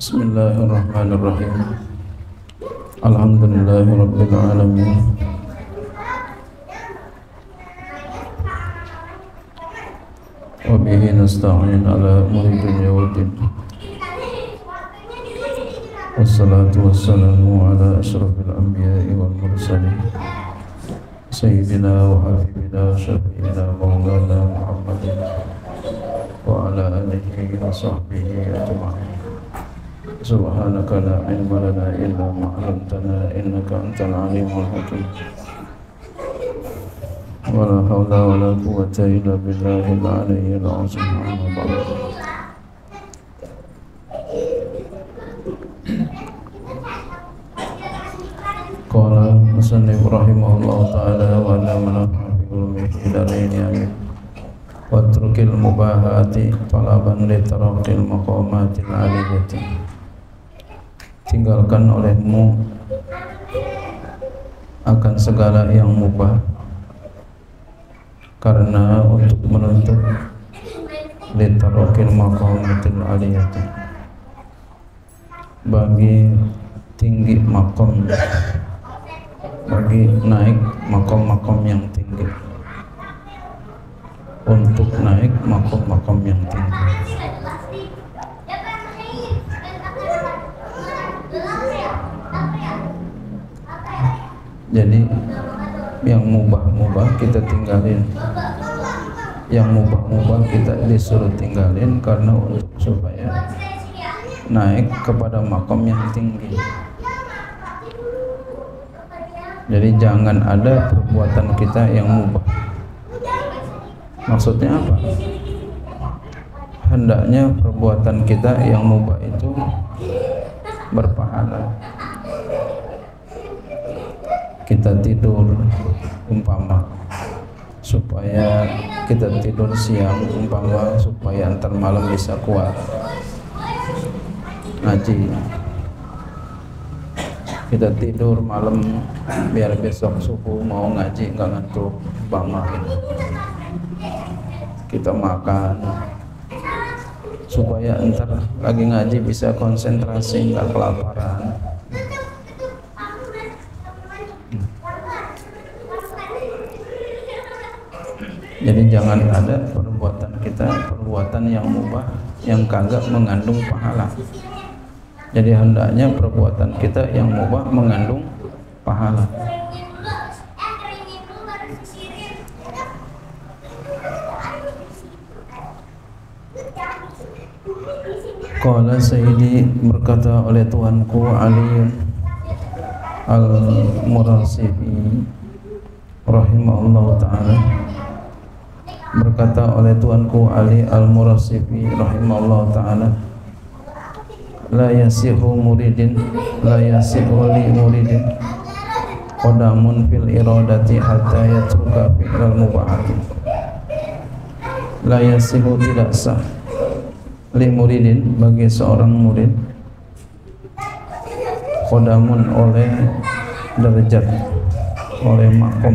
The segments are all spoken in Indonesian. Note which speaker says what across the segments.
Speaker 1: Bismillahirrahmanirrahim. Alhamdulillahirabbil alamin. Wa bihi nasta'in ala umuri dunya waddin. Wassalatu wassalamu ala asyrafil anbiya'i wal mursalin. Sayyidina wa habibina syafi'ina maulana Muhammadin wa ala alihi wa sahbihi ajma'in. Subhanaka la ilma lana illa ma 'allamtana innaka antal alimul hakim. Wa la haula wa la quwwata illa billahil aliyyil azim. Amma ba'd. Qala musannif rahimahullahu ta'ala wa la manafa'u bihi daraini amin. Watrukil mubahati talaban li taraqil maqamatil aliyati. Tinggalkan olehmu akan segala yang mubah karena untuk menuntut litarokil maqamatil aliyati, bagi tinggi makom, bagi naik makom-makom yang tinggi, untuk naik makom-makom yang tinggi. Jadi yang mubah-mubah kita tinggalin, yang mubah-mubah kita disuruh tinggalin karena untuk supaya naik kepada makom yang tinggi. Jadi jangan ada perbuatan kita yang mubah. Maksudnya apa? Hendaknya perbuatan kita yang mubah itu berpahala. Kita tidur umpama supaya kita tidur siang umpama supaya antar malam bisa kuat ngaji. Kita tidur malam biar besok subuh mau ngaji nggak ngantuk umpama. Kita makan supaya antar lagi ngaji bisa konsentrasi nggak kelaparan. Jadi jangan ada perbuatan kita, perbuatan yang mubah yang kagak mengandung pahala. Jadi hendaknya perbuatan kita yang mubah mengandung pahala. Qala Sayyidi, berkata oleh tuanku Ali Al-Murasifi rahimahullahu ta'ala, berkata oleh tuanku Ali Al-Murasifi rahimahullah ta'ala, la yasihu muridin, la yasihu li muridin qadamun fil iradati hatta yatruka fi'lal mubahati. La yasihu, tidak sah, li muridin, bagi seorang murid, qadamun, oleh derajat, oleh makom,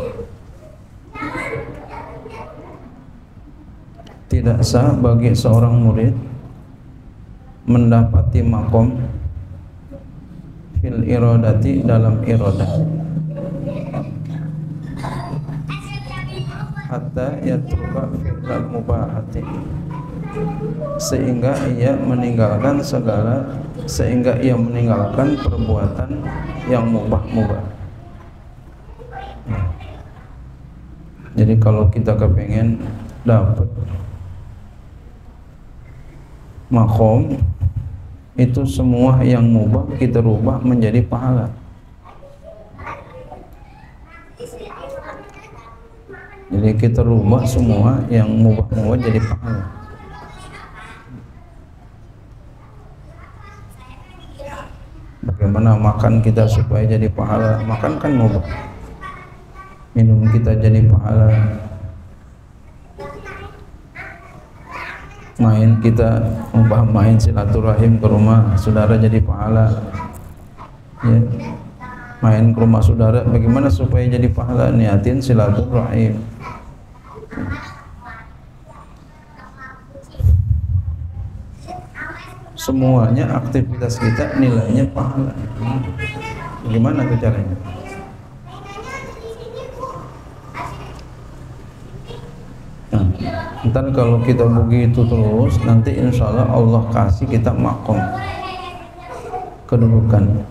Speaker 1: tidak sah bagi seorang murid mendapati makom fil iradati, dalam iradah, hatta yatruka fi'lal mubahati, sehingga ia meninggalkan perbuatan yang mubah-mubah. Jadi kalau kita kepengen dapat makom, itu semua yang mubah kita rubah menjadi pahala. Jadi kita rubah semua yang mubah-mubah jadi pahala. Bagaimana makan kita supaya jadi pahala? Makan kan mubah. Minum kita jadi pahala. Main kita, main silaturahim ke rumah saudara jadi pahala. Ya. Main ke rumah saudara, bagaimana supaya jadi pahala? Niatin silaturahim. semuanya aktivitas kita nilainya pahala. Gimana tuh caranya? Nah, ntar kalau kita begitu terus, nanti insya Allah kasih kita makom kedudukan.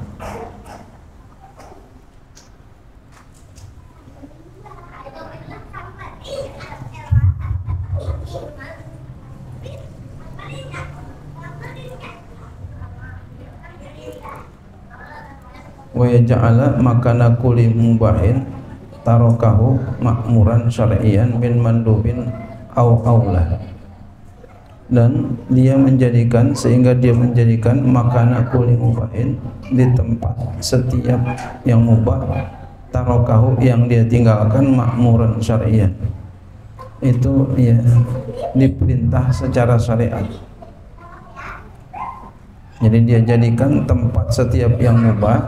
Speaker 1: Wa yaj'ala makana kulli mubahin tarakahu ma'muran syar'iyan min mandubin au aula, dan dia menjadikan, sehingga dia menjadikan makana kulli mubahin, di tempat setiap yang mubah, tarakahu yang dia tinggalkan, ma'muran syar'iyan, itu ya diperintah secara syariat. Jadi dia jadikan tempat setiap yang mubah,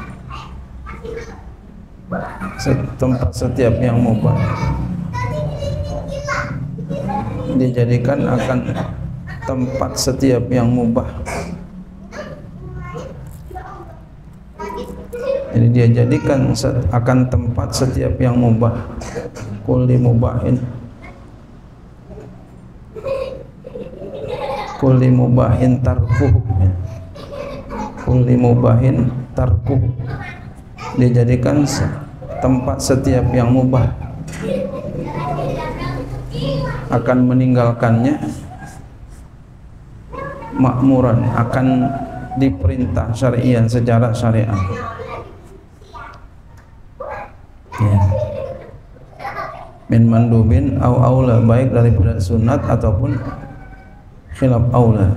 Speaker 1: tempat setiap yang mubah dijadikan akan tempat setiap yang mubah. Jadi dia jadikan akan tempat setiap yang mubah, kulli mubahin, kulli mubahin tarkuh, kulli mubahin tarkuh, dijadikan tempat setiap yang mubah akan meninggalkannya, makmuran akan diperintah syarian secara syariat. Ya. Min mandubin au aula, baik daripada sunat ataupun khilaf aula.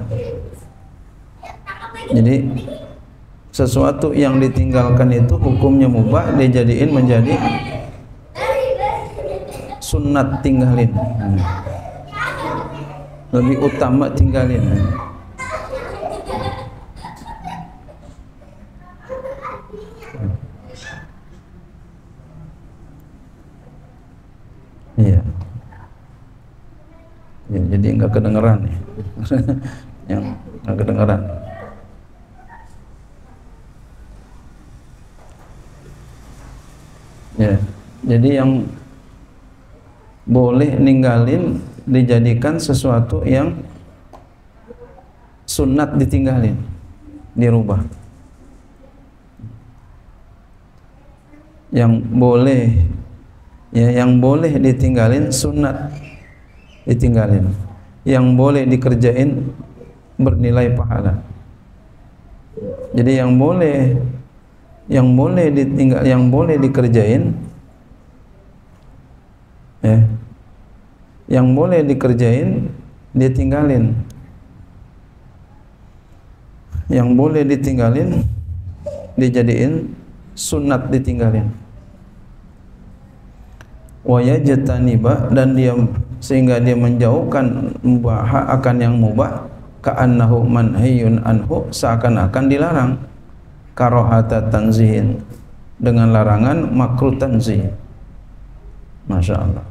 Speaker 1: Jadi sesuatu yang ditinggalkan itu hukumnya mubah, dijadiin menjadi sunat, tinggalin. Lebih utama tinggalin. Iya. Ya, jadi enggak kedengeran nih. Yang enggak kedengeran. Ya, jadi yang boleh ninggalin dijadikan sesuatu yang sunat, ditinggalin, dirubah. Yang boleh, ya, yang boleh ditinggalin sunat, ditinggalin. Yang boleh dikerjain bernilai pahala. Jadi yang boleh ditinggal, yang boleh dikerjain, ya, yang boleh dikerjain dia tinggalin, yang boleh ditinggalin dijadiin sunat, ditinggalin. Wa yajtaniba, dan dia sehingga dia menjauhkan mubah akan yang mubah, ka'annahu manhiyun anhu, seakan-akan dilarang, karohata tanzihin, dengan larangan makruh tanzih. Masya Allah.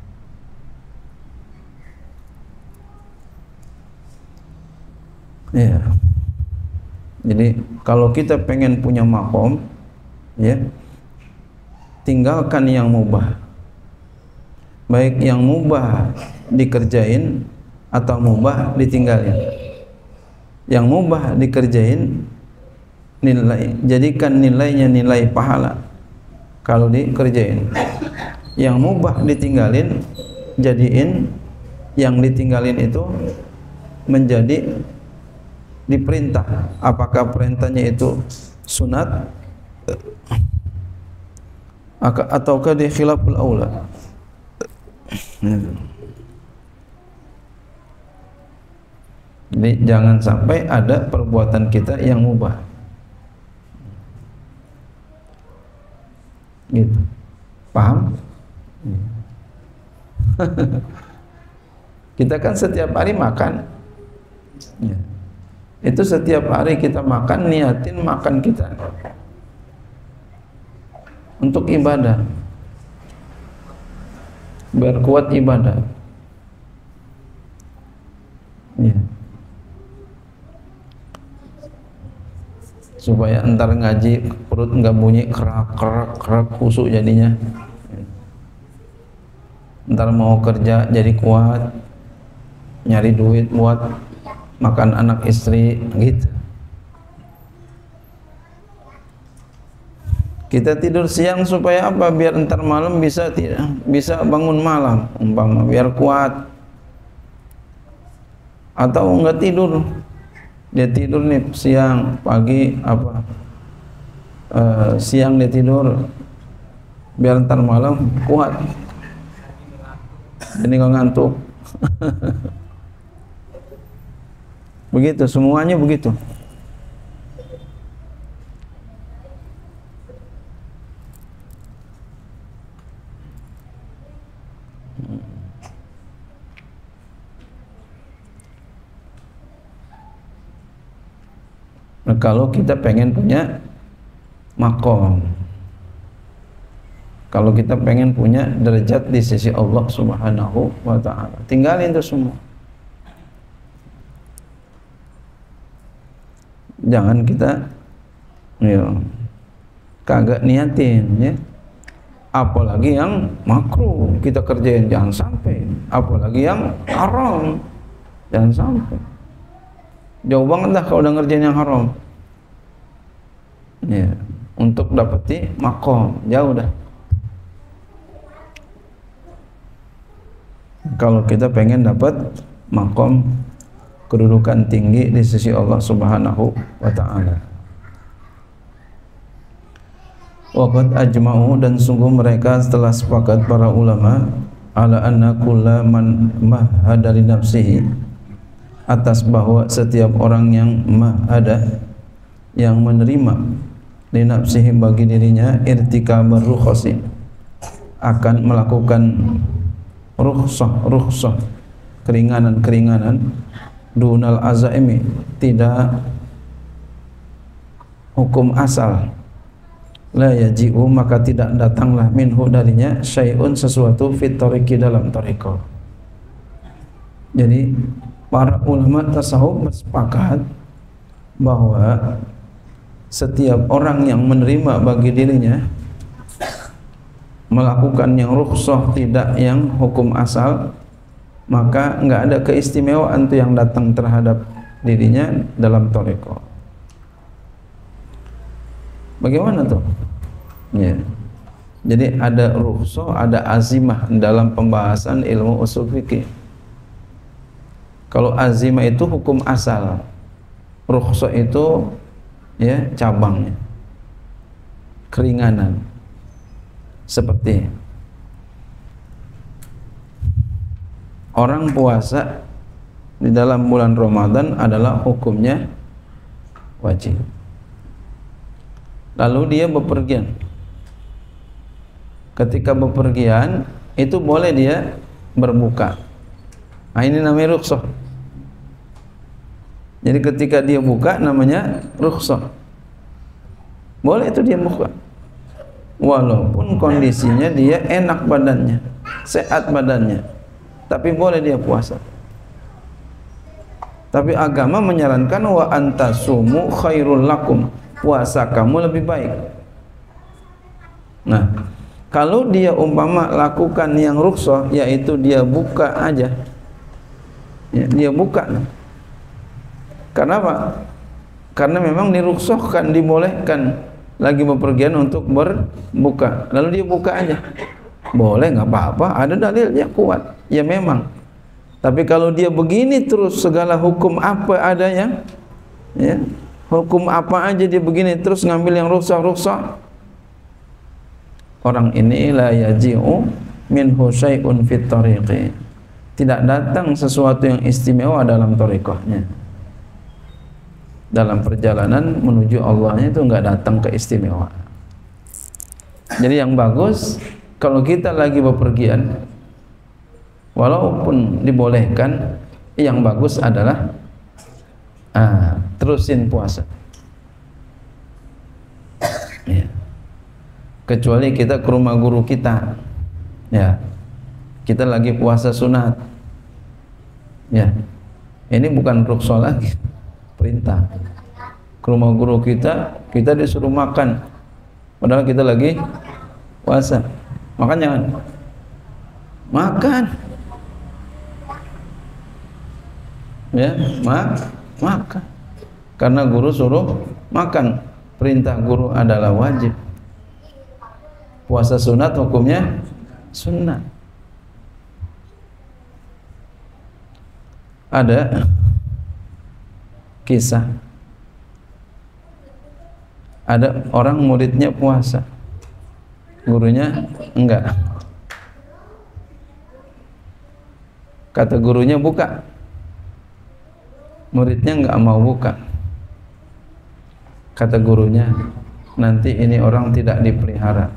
Speaker 1: Ya. Jadi kalau kita pengen punya makom, ya, tinggalkan yang mubah, baik yang mubah dikerjain atau mubah ditinggalin. Yang mubah dikerjain, jadikan nilainya nilai pahala kalau dikerjain. Yang mubah ditinggalin, jadiin yang ditinggalin itu menjadi diperintah. Apakah perintahnya itu sunat ataukah di khilaful aula. Jadi jangan sampai ada perbuatan kita yang mubah. Gitu. Paham? Kita kan setiap hari makan. Ya. Itu setiap hari kita makan, niatin makan kita untuk ibadah, biar kuat ibadah. Ya. supaya entar ngaji perut nggak bunyi kerak kerak kerak kusuk jadinya. Entar mau kerja jadi kuat, nyari duit buat makan anak istri gitu. Kita tidur siang supaya apa? Biar entar malam bisa bangun malam, umpama biar kuat. Atau enggak tidur, dia tidur nih siang, pagi apa? Siang dia tidur, biar entar malam kuat. Jadi nggak ngantuk. Begitu, semuanya begitu. Nah, kalau kita pengen punya makom, kalau kita pengen punya derajat di sisi Allah Subhanahu wa ta'ala, tinggalin itu semua. Jangan kita kagak niatin ya. Apalagi yang makruh kita kerjain, jangan sampai. Apalagi yang haram, jangan sampai. Jauh banget dah kalau udah ngerjain yang haram. Ya, untuk dapeti makom jauh dah. Kalau kita pengen dapat makom kedudukan tinggi di sisi Allah Subhanahu wa ta'ala. Waqad ajma'u, dan sungguh mereka telah sepakat para ulama ala anna kulla man mahada li nafsihi, atas bahwa setiap orang yang mahada, yang menerima li nafsihi bagi dirinya irtikabar rukhsi, akan melakukan rukhsah keringanan dunal azaimi, tidak hukum asal, la yaji'u, maka tidak datanglah minhu darinya syai'un, sesuatu fit tariqi, dalam tariqah. Jadi para ulama tasawuf bersepakat bahwa setiap orang yang menerima bagi dirinya melakukan yang rukhsah, tidak yang hukum asal, maka enggak ada keistimewaan tuh yang datang terhadap dirinya dalam thariqah. Bagaimana tuh? Ya. Jadi ada rukhsah, ada azimah dalam pembahasan ilmu usul fikih. Kalau azimah itu hukum asal, rukhsah itu ya cabangnya, keringanan. Seperti orang puasa di dalam bulan Ramadan adalah hukumnya wajib. Lalu dia bepergian. Ketika bepergian itu boleh dia berbuka. Nah, ini namanya rukhsah. Jadi ketika dia buka namanya rukhsah. Boleh itu dia buka. Walaupun kondisinya dia enak badannya, sehat badannya, tapi boleh dia puasa. Tapi agama menyarankan wa antasumu khairul lakum, puasa kamu lebih baik. Nah, kalau dia umpama lakukan yang rukhsah, yaitu dia buka aja, ya, dia buka. Karena apa? Karena memang dirukhsahkan, dibolehkan lagi bepergian untuk berbuka, lalu dia buka aja, boleh, nggak apa-apa, ada dalilnya kuat, ya memang. Tapi kalau dia begini terus, segala hukum apa adanya, ya, hukum apa aja dia begini terus ngambil yang rukhsah, orang ini la yaji'u minhu syai'un fit tariqi, tidak datang sesuatu yang istimewa dalam thariqahnya. Dalam perjalanan menuju Allahnya itu enggak datang keistimewaan. Jadi yang bagus kalau kita lagi bepergian, walaupun dibolehkan, yang bagus adalah terusin puasa. Ya. Kecuali kita ke rumah guru kita, ya, kita lagi puasa sunat, ya, ini bukan rukhsah lagi, perintah. ke rumah guru kita, kita disuruh makan, padahal kita lagi puasa. Makan jangan? Makan. Ya, makan. Karena guru suruh makan. Perintah guru adalah wajib. Puasa sunat hukumnya sunat. Ada kisah, ada orang muridnya puasa, gurunya enggak. Kata gurunya buka, muridnya enggak mau buka. Kata gurunya, nanti ini orang tidak dipelihara.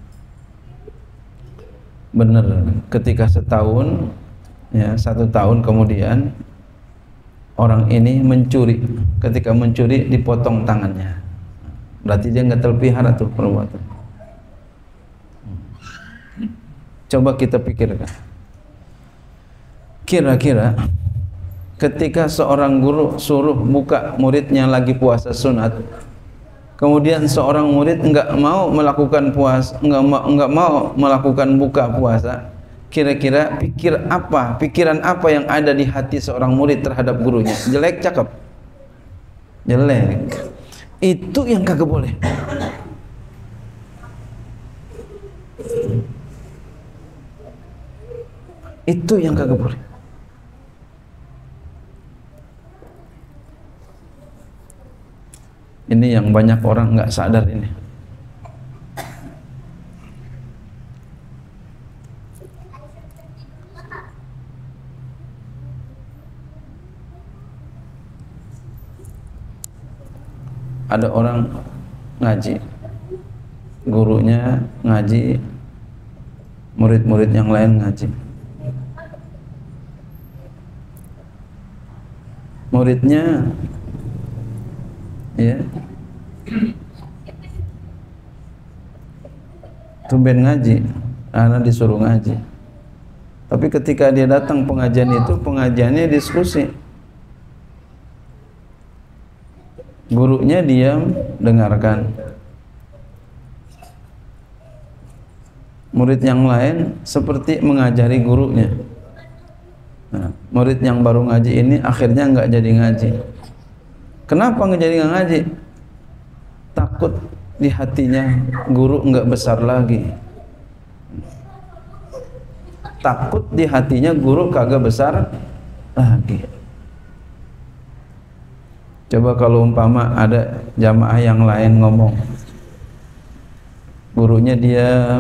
Speaker 1: Benar, ketika setahun, ya 1 tahun kemudian orang ini mencuri. Ketika mencuri dipotong tangannya. Berarti dia nggak terpelihara tuh perbuatan. Coba kita pikirkan. Kira-kira ketika seorang guru suruh buka muridnya lagi puasa sunat, kemudian seorang murid nggak mau melakukan puasa, nggak mau melakukan buka puasa, kira-kira pikiran apa yang ada di hati seorang murid terhadap gurunya? Jelek, cakep? Jelek. Itu yang kagak boleh. Itu yang kagak boleh. Ini yang banyak orang nggak sadar ini. Ada orang ngaji, gurunya ngaji, murid-murid yang lain ngaji. Muridnya ya tumben ngaji, anak disuruh ngaji. Tapi ketika dia datang pengajian itu, pengajiannya diskusi. Gurunya diam, dengarkan. Murid yang lain seperti mengajari gurunya. Nah, murid yang baru ngaji ini akhirnya nggak jadi ngaji. Kenapa nggak jadi ngaji? Takut di hatinya guru nggak besar lagi. Takut di hatinya guru kagak besar lagi. Coba kalau umpama ada jamaah yang lain ngomong, gurunya dia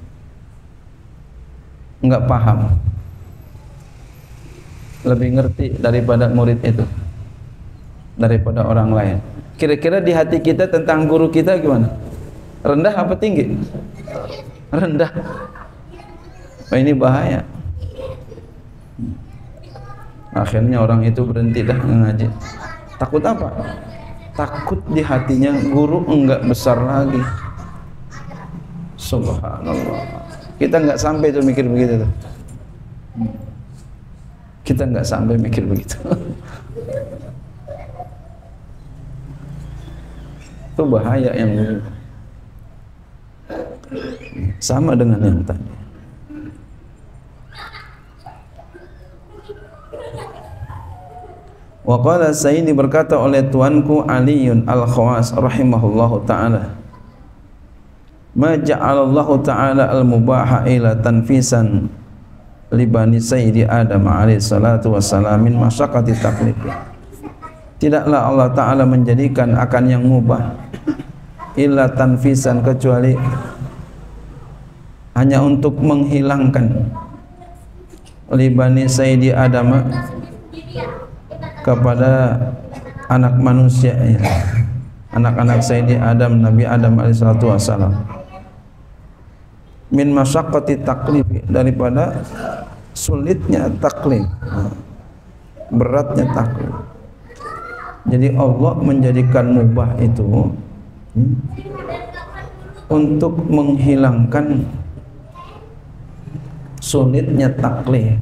Speaker 1: nggak paham, lebih ngerti daripada murid itu, daripada orang lain. Kira-kira di hati kita tentang guru kita gimana? Rendah apa tinggi? Rendah. Oh, ini bahaya. Akhirnya orang itu berhenti dah ngaji. Takut apa? Takut di hatinya guru enggak besar lagi. Subhanallah. Kita enggak sampai tuh mikir begitu tuh. Kita enggak sampai mikir begitu. Itu bahaya yang begitu. Sama dengan yang tadi. Wa qala Sayyidi, berkata oleh tuanku Aliun Al-Khawas rahimahullahu ta'ala, ma ja'alallahu ta'ala al-mubaha ila tanfisan li bani Sayyidi Adam alaihi salatu wassalam min masyaqqati taklif. Tidaklah Allah Ta'ala menjadikan akan yang mubah illa tanfisan, kecuali hanya untuk menghilangkan li bani Sayyidi Adam, kepada anak manusia, ya, anak-anak Sayyidi Adam, Nabi Adam alaihissalatu wassalam, min masyaqqati taklif, daripada sulitnya taklif, beratnya taklif. Jadi Allah menjadikan mubah itu untuk menghilangkan sulitnya taklif.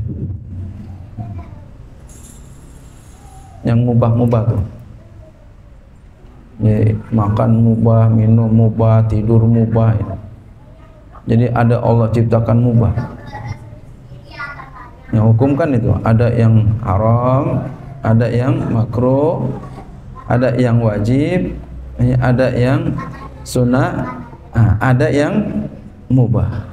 Speaker 1: Yang mubah-mubah tuh Ya, makan mubah, minum mubah, tidur mubah. Jadi ada Allah ciptakan mubah. Yang hukum kan itu, ada yang haram, ada yang makruh, ada yang wajib, ada yang sunnah, ada yang mubah.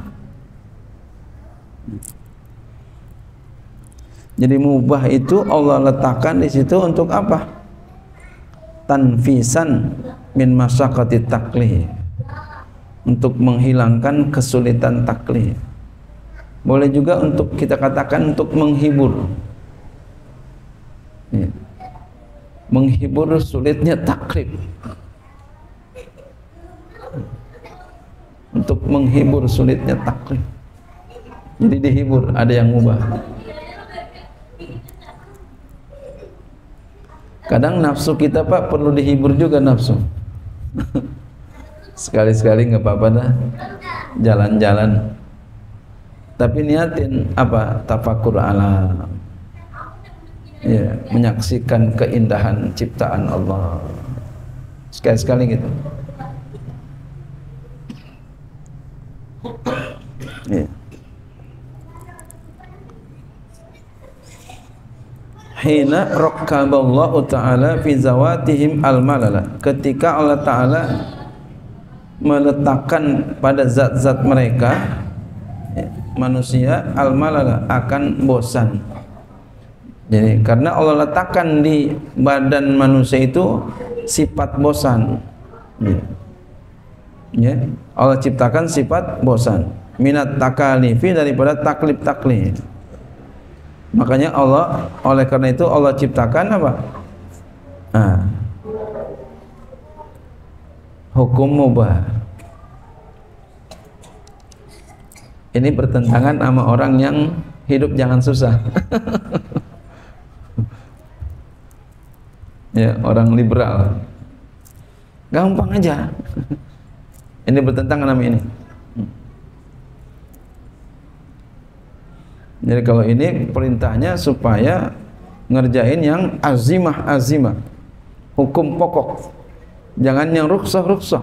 Speaker 1: Jadi mubah itu Allah letakkan di situ untuk apa? Tanfisan min masyaqqati taklih, untuk menghilangkan kesulitan taklih. Boleh juga untuk kita katakan untuk menghibur, ya. Menghibur sulitnya taklif, untuk menghibur sulitnya taklif. Jadi dihibur, ada yang mubah. Kadang nafsu kita Pak perlu dihibur juga nafsu. Sekali-sekali nggak apa-apa dah, jalan-jalan. Tapi niatin apa? Tafakur alam. Ya, menyaksikan keindahan ciptaan Allah. Sekali-sekali gitu. Ya. Hina rakkaballahu ta'ala fi zawatihim al-malala, ketika Allah Ta'ala meletakkan pada zat-zat mereka, manusia, al-malala, akan bosan. Jadi karena Allah letakkan di badan manusia itu sifat bosan, ya. Allah ciptakan sifat bosan, minat takalifi, daripada taklif-taklif. Makanya Allah, oleh karena itu Allah ciptakan apa? Hukum mubah. Ini bertentangan sama orang yang hidup jangan susah. Ya, orang liberal. Gampang aja. Ini bertentangan sama ini. Jadi kalau ini perintahnya supaya ngerjain yang azimah, hukum pokok, jangan yang rukhsah.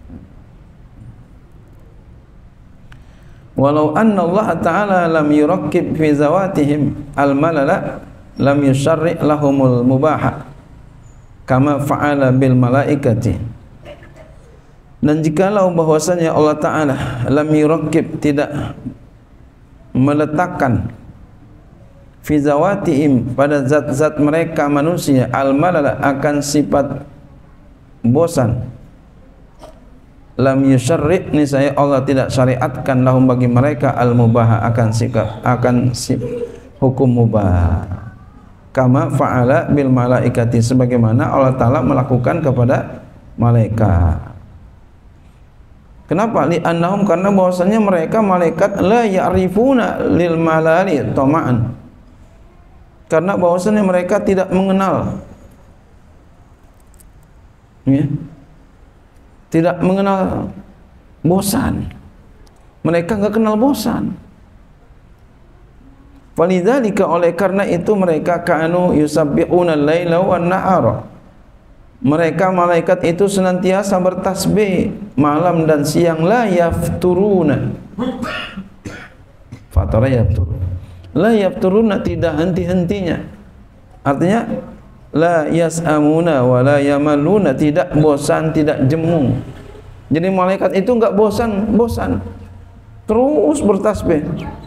Speaker 1: Walau anna Allah Ta'ala lam yurakkib fi zawatihim al-malala lam yusyarri' lahumul mubaha kama fa'ala bil malaikati. Dan jikalau bahwasanya Allah Ta'ala lam yurakkib, tidak meletakkan fi zawatihim, pada zat-zat mereka manusia, al-malala, akan sifat bosan, lam yusyarri', niscaya Allah tidak syariatkan lahum, bagi mereka, al-mubaha, akan hukum mubah, kama fa'ala bil malaikati, sebagaimana Allah Ta'ala melakukan kepada malaikat. Kenapa? Li'annahum, karena bahwasanya mereka malaikat la ya'rifuna lil malali tama'an, karena bahwasanya mereka tidak mengenal, ya, tidak mengenal bosan. Mereka enggak kenal bosan. Walidzalika, oleh karena itu mereka kanu yusabbihuna al-laila wan nahara, mereka malaikat itu senantiasa bertasbih malam dan siang, la yafturuna, fatara yaftur, la yafturuna, tidak henti-hentinya, artinya la yas'amuna wa la yamaluna, tidak bosan, tidak jemu. Jadi malaikat itu enggak bosan, terus bertasbih,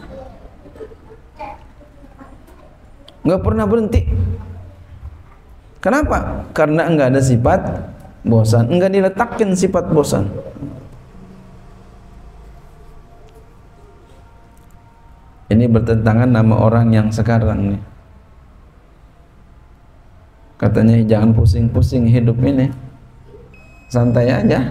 Speaker 1: enggak pernah berhenti. Kenapa? Karena enggak ada sifat bosan, enggak diletakkan sifat bosan. Ini bertentangan nama orang yang sekarang nih. Katanya jangan pusing-pusing hidup ini, santai aja.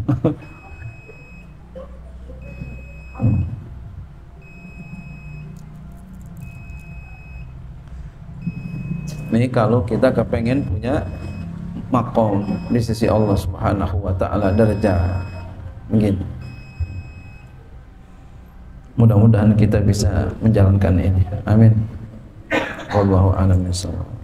Speaker 1: Ini kalau kita kepengen punya makom di sisi Allah Subhanahu wa Ta'ala, derajat begini. Mudah-mudahan kita bisa menjalankan ini. Amin. Wallahu a'lam bishawab.